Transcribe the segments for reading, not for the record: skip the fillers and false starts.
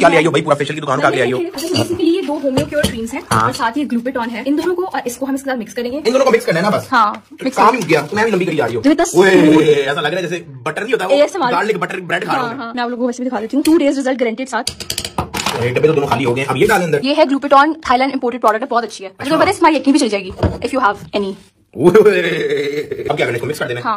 क्या ले आई हो भाई, पूरा फेशियल की दुकान का ले आई हो? बेसिकली ये 2 होम्यो क्योर क्रीम्स हैं और साथ ही ग्लूपेटॉन है। इन दोनों को इसको हम इसके साथ मिक्स करेंगे। इन दोनों को मिक्स करना है ना बस? हाँ, काम ही हो गया। तुम्हें भी लंबी करी जा रही हो। ऐसा लग रहा है जैसे बटर नहीं होता वो, गार्लिक बटर ब्रेड खा रहा हूं। मैं आप लोगों को वैसे भी दिखा देती हूँ। 2 डेज रिजल्ट गारंटेड साथ। डब्बे तो दोनों खाली हो गए। अब ये डालें अंदर। ये है ग्लूपेटॉन, थाईलैंड इंपोर्टेड प्रोडक्ट है, बहुत अच्छी है। तो बस स्माइल एक्ने भी चल जाएगी इफ यू हैव एनी। अब क्या करना है, मिक्स कर देना है? हाँ,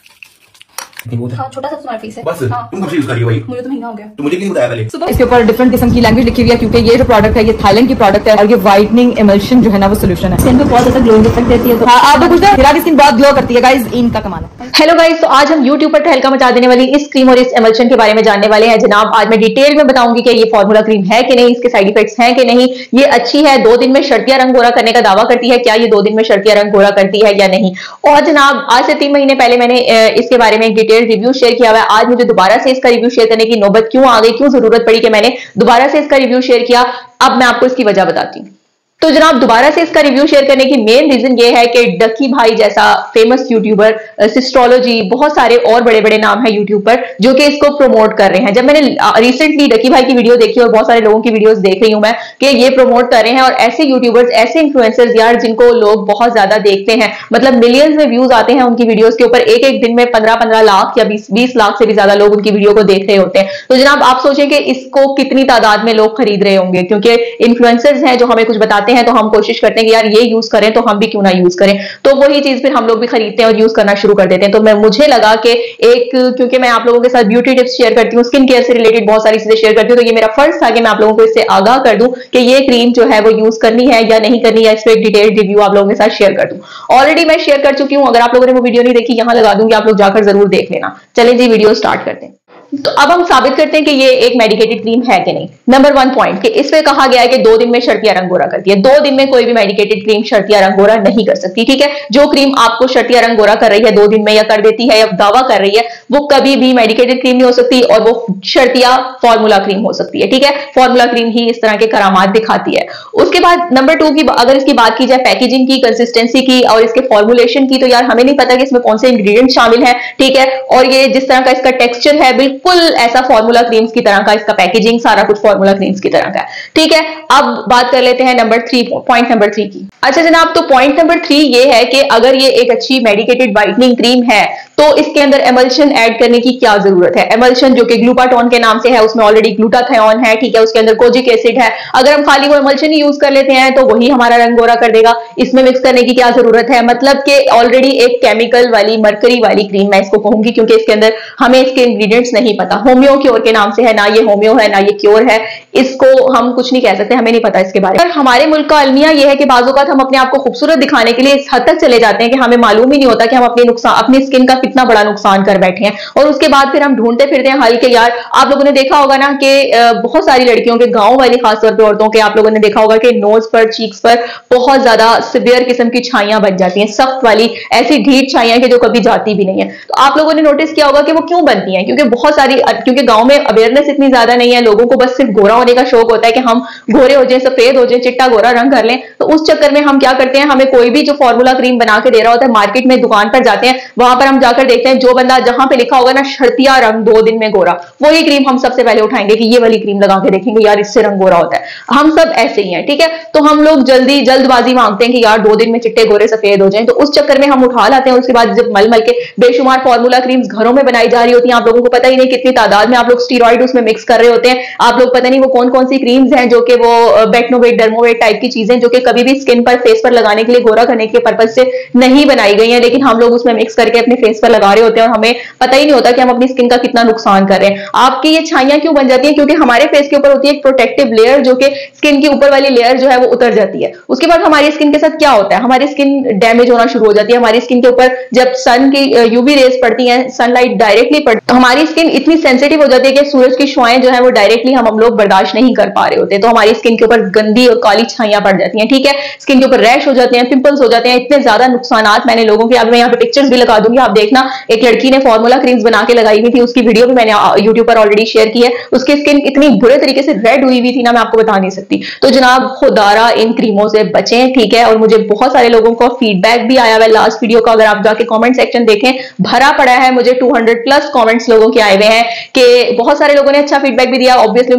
छोटा सा तुम्हारा फेस है बस। तुम कब से यूज कर रही हो भाई? मुझे तो महीना हो गया। तो मुझे क्यों बताया पहले? इसके ऊपर डिफरेंट किस्म की लैंग्वेज लिखी हुई है क्योंकि ये जो प्रोडक्ट है ये थाईलैंड की प्रोडक्ट है और ये वाइटनिंग इमल्शन जो है ना वो सोल्यूशन है। स्किन पे बहुत ज्यादा ग्लोइंग इफेक्ट देती है। तो हाँ, आप कुछ मेरा स्किन बहुत ग्लो करती है गाइस, इनका कमाल है। हेलो गाइस, तो आज हम यूट्यूब पर तहलका मचा देने वाली इस क्रीम और इस इमल्शन के बारे में जानने वाले हैं। जनाब, आज मैं डिटेल में बताऊंगी कि ये फॉर्मूला क्रीम है कि नहीं, इसके साइड इफेक्ट्स हैं कि नहीं, ये अच्छी है, 2 दिन में शर्तिया रंग गोरा करने का दावा करती है, क्या ये 2 दिन में शर्तिया रंग गोरा करती है या नहीं। और जनाब, आज से 3 महीने पहले मैंने इसके बारे में एक डिटेल रिव्यू शेयर किया हुआ है। आज मुझे दोबारा से इसका रिव्यू शेयर करने की नौबत क्यों आ गई, क्यों जरूरत पड़ी कि मैंने दोबारा से इसका रिव्यू शेयर किया, अब मैं आपको इसकी वजह बताती हूँ। तो जनाब, दोबारा से इसका रिव्यू शेयर करने की मेन रीजन ये है कि डकी भाई जैसा फेमस यूट्यूबर, सिस्ट्रोलॉजी, बहुत सारे और बड़े बड़े नाम है यूट्यूब पर जो कि इसको प्रमोट कर रहे हैं। जब मैंने रिसेंटली डकी भाई की वीडियो देखी और बहुत सारे लोगों की वीडियोस देख रही हूं मैं कि ये प्रमोट कर रहे हैं, और ऐसे यूट्यूबर्स, ऐसे इन्फ्लुएंसर्स यार जिनको लोग बहुत ज्यादा देखते हैं, मतलब मिलियंस में व्यूज आते हैं उनकी वीडियोस के ऊपर, एक दिन में 15-15 लाख या 20 लाख से भी ज्यादा लोग उनकी वीडियो को देख रहे होते हैं। तो जनाब, आप सोचें कि इसको कितनी तादाद में लोग खरीद रहे होंगे, क्योंकि इन्फ्लुएंसर्स हैं जो हमें कुछ बताते हैं तो हम कोशिश करते हैं कि यार ये यूज करें तो हम भी क्यों ना यूज करें, तो वही चीज फिर हम लोग भी खरीदते हैं और यूज करना शुरू कर देते हैं। तो मुझे लगा कि क्योंकि मैं आप लोगों के साथ ब्यूटी टिप्स शेयर करती हूँ, स्किन केयर से रिलेटेड बहुत सारी चीजें शेयर करती हूँ, तो ये मेरा फर्ज था कि मैं आप लोगों को इससे आगाह कर दूं कि ये क्रीम जो है वो यूज करनी है या नहीं करनी है, इस पर एक डिटेल्ड रिव्यू आप लोगों के साथ शेयर कर दूं। ऑलरेडी मैं शेयर कर चुकी हूँ, अगर आप लोगों ने वो वीडियो नहीं देखी यहां लगा दूंगी, आप लोग जाकर जरूर देख लेना। चलें जी, वीडियो स्टार्ट करते हैं। तो अब हम साबित करते हैं कि ये एक मेडिकेटेड क्रीम है कि नहीं। नंबर 1 पॉइंट कि इसमें कहा गया है कि 2 दिन में शर्तिया रंग गोरा करती है। 2 दिन में कोई भी मेडिकेटेड क्रीम शर्तिया रंग गोरा नहीं कर सकती, ठीक है। जो क्रीम आपको शर्तिया रंग गोरा कर रही है 2 दिन में, या कर देती है या दावा कर रही है, वो कभी भी मेडिकेटेड क्रीम नहीं हो सकती, और वो शर्तिया फॉर्मूला क्रीम हो सकती है, ठीक है। फॉर्मूला क्रीम ही इस तरह के करामात दिखाती है। उसके बाद नंबर 2 की अगर इसकी बात की जाए पैकेजिंग की, कंसिस्टेंसी की और इसके फॉर्मुलेशन की, तो यार हमें नहीं पता कि इसमें कौन से इंग्रेडिएंट शामिल है, ठीक है। और ये जिस तरह का इसका टेक्सचर है बिल्कुल ऐसा फॉर्मूला क्रीम्स की तरह का, इसका पैकेजिंग सारा कुछ फॉर्मूला क्रीम्स की तरह का है, ठीक है। अब बात कर लेते हैं पॉइंट नंबर 3 की। अच्छा जनाब, तो पॉइंट नंबर 3 ये है कि अगर ये एक अच्छी मेडिकेटेड वाइटनिंग क्रीम है तो इसके अंदर एमल्शन ऐड करने की क्या जरूरत है। एमल्शन जो कि ग्लूटाथोन के नाम से है, उसमें ऑलरेडी ग्लूटाथियोन है, ठीक है, उसके अंदर कोजिक एसिड है। अगर हम खाली वो एमल्शन ही यूज कर लेते हैं तो वही हमारा रंग गोरा कर देगा, इसमें मिक्स करने की क्या जरूरत है। मतलब कि ऑलरेडी एक केमिकल वाली, मरकरी वाली क्रीम मैं इसको कहूंगी, क्योंकि इसके अंदर हमें इसके इंग्रेडिएंट्स नहीं पता। होम्यो क्योर के नाम से है, ना ये होम्यो है ना ये क्योर है, इसको हम कुछ नहीं कह सकते, हमें नहीं पता इसके बारे में। हमारे मुल्क का अलमिया यह है कि बाज़ औक़ात हम अपने आप को खूबसूरत दिखाने के लिए इस हद तक चले जाते हैं कि हमें मालूम ही नहीं होता कि हम अपनी स्किन का कितना बड़ा नुकसान कर बैठे हैं, और उसके बाद फिर हम ढूंढते फिरते हैं हल के। यार आप लोगों ने देखा होगा ना कि बहुत सारी लड़कियों के, गांव वाली खासतौर पर औरतों के, आप लोगों ने देखा होगा कि नोज पर, चीक्स पर बहुत ज्यादा सिवियर किस्म की छाइयां बन जाती हैं, सख्त वाली ऐसी ढीठ छाइयां कि जो कभी जाती भी नहीं है। तो आप लोगों ने नोटिस किया होगा कि वो क्यों बनती हैं, क्योंकि गांव में अवेयरनेस इतनी ज्यादा नहीं है, लोगों को बस सिर्फ गोरा होने का शौक होता है कि हम गोरे हो जाएं, सफेद हो जाएं, चिट्टा गोरा रंग कर लें। तो उस चक्कर में हम क्या करते हैं, हमें कोई भी जो फॉर्मूला क्रीम बना के दे रहा होता है, मार्केट में दुकान पर जाते हैं, वहां पर हम जाकर देखते हैं जो बंदा, जहां पे लिखा होगा ना शर्तिया रंग 2 दिन में गोरा, वही क्रीम हम सबसे पहले उठाएंगे कि ये वाली क्रीम लगा के देखेंगे यार इससे रंग गोरा होता है। हम सब ऐसे ही हैं, ठीक है। तो हम लोग जल्दबाजी मांगते हैं कि यार 2 दिन में चिट्टे गोरे सफेद हो जाएं, तो उस चक्कर में हम उठा लाते हैं। उसके बाद जब मल के बेशुमार फॉर्मूला क्रीम्स घरों में बनाई जा रही होती हैं, आप लोगों को पता ही नहीं कितनी तादाद में आप लोग स्टीरॉइड उसमें मिक्स कर रहे होते हैं। आप लोग पता नहीं वो कौन कौन सी क्रीम्स हैं जो कि वो बेटनोवेट, डर्मोवेट टाइप की चीजें जो कि कभी भी स्किन पर, फेस पर लगाने के लिए, गोरा करने के पर्पज से नहीं बनाई गई हैं, लेकिन हम लोग उसमें मिक्स करके अपने फेस पर लगा रहे होते हैं और हमें पता ही नहीं होता कि हम अपनी स्किन का कितना नुकसान कर रहे हैं। आपकी ये छाइयां क्यों बन जाती हैं, क्योंकि हमारे फेस के ऊपर होती है एक प्रोटेक्टिव लेयर, जो कि स्किन की ऊपर वाली लेयर जो है वो उतर जाती है। उसके बाद हमारी स्किन के साथ क्या होता है, हमारी स्किन डैमेज होना शुरू हो जाती है। हमारी स्किन के ऊपर जब सन की यूवी रेज पड़ती हैं, सनलाइट डायरेक्टली पड़ती है, तो हमारी स्किन इतनी सेंसिटिव हो जाती है कि सूरज की शुआएं जो है वो डायरेक्टली हम लोग बर्दाश्त नहीं कर पा रहे होते, तो हमारी स्किन के ऊपर गंदी और काली छाइयां पड़ जाती हैं, ठीक है। स्किन के ऊपर रैश हो जाते हैं, पिंपल्स हो जाते हैं, इतने ज्यादा नुकसानात मैंने लोगों के, अब मैं यहाँ पे पिक्चर्स भी लगा दूंगी, आप देखना। एक लड़की ने फॉर्मूला क्रीम्स बना के लगाई हुई थी, उसकी वीडियो भी मैंने यूट्यूब पर ऑलरेडी शेयर की है। उसकी स्किन इतनी बुरे तरीके से रेड हुई हुई थी ना, मैं आपको बता नहीं सकती। तो जनाब खुदारा इन क्रीमों से बचें, ठीक है। और मुझे बहुत सारे लोगों को फीडबैक भी आया हुआ है लास्ट वीडियो का, अगर आप जाके कमेंट सेक्शन देखें भरा पड़ा है, मुझे 200+ कमेंट्स लोगों के आए हुए हैं कि बहुत सारे लोगों ने अच्छा फीडबैक भी दिया। ऑब्वियसली उनको वक्त की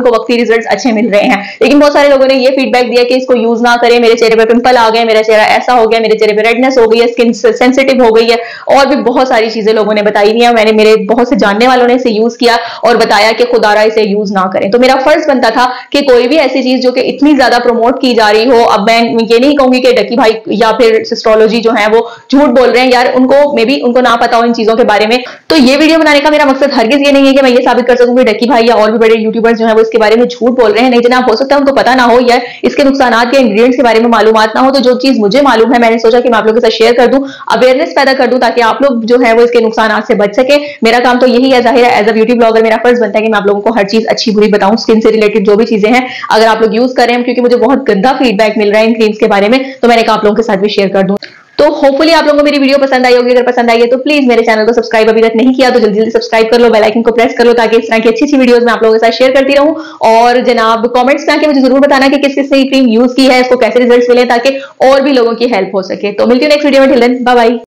रिजल्ट अच्छे मिल रहे हैं। लेकिन बहुत सारे लोगों ने ये फीडबैक दिया कि इसको यूज ना करें, मेरे चेहरे पे पिंपल आ गए, मेरा चेहरा ऐसा हो गया, मेरे चेहरे पे रेडनेस हो गई है, स्किन सेंसिटिव हो गई है, और भी बहुत सारी चीजें लोगों ने बताई हुई है। मैंने मेरे बहुत से जानने वालों ने इसे यूज किया और बताया कि खुदारा इसे यूज ना करें। तो मेरा फर्ज बनता था कि कोई भी ऐसी चीज जो कि इतनी ज्यादा प्रमोट की जा रही हो, अब मैं ये नहीं कहूंगी कि डकी भाई या फिर सिस्ट्रोलॉजी जो है वो झूठ बोल रहे हैं, यार उनको मे बी उनको ना पता हो इन चीजों के बारे में। तो ये वीडियो बनाने का मेरा मकसद हरगिज ये नहीं है कि मैं ये साबित कर सकूं कि डकी भाई या और भी बड़े यूट्यूबर्स जो है वो इसके बारे में झूठ बोल रहे हैं। नहीं जनाब, हो सकता है उनको पता ना हो या इसके नुकसानात के इंग्रेडिएंट्स के बारे में मालूमात ना हो। तो जो चीज मुझे मालूम है मैंने सोचा कि मैं आप लोगों के साथ शेयर कर दूं, अवेयरनेस पैदा कर दूं, ताकि आप लोग जो है वो इसके नुकसानात से बच सके। मेरा काम तो यही है, जाहिर है एज अ ब्यूटी ब्लॉगर मेरा फर्ज बनता है कि मैं आप लोगों को हर चीज अच्छी बुरी बताऊं, स्किन से रिलेटेड जो भी चीजें हैं अगर आप लोग यूज कर रहे हैं, क्योंकि मुझे बहुत गंदा फीडबैक मिल रहा है इन क्रीम्स के बारे में, तो मैंने कहा आप लोगों के साथ भी शेयर कर दूं। तो होपफुली आप लोगों को मेरी वीडियो पसंद आई होगी। अगर पसंद आई है तो प्लीज मेरे चैनल को सब्सक्राइब अभी तक नहीं किया तो जल्दी जल्दी सब्सक्राइब कर लो, बेल आइकन को प्रेस कर लो, ताकि इस तरह की अच्छी अच्छी वीडियोस मैं आप लोगों के साथ शेयर करती रहूं। और जनाब कमेंट्स में आके मुझे जरूर बताना कि किस किस ने क्रीम यूज की है, इसको कैसे रिजल्ट्स मिले, ताकि और भी लोगों की हेल्प हो सके। तो मिलती हूँ नेक्स्ट वीडियो में, टिल देन बाय बाय।